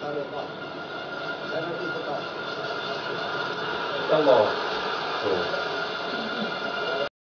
ต้องบอกถูก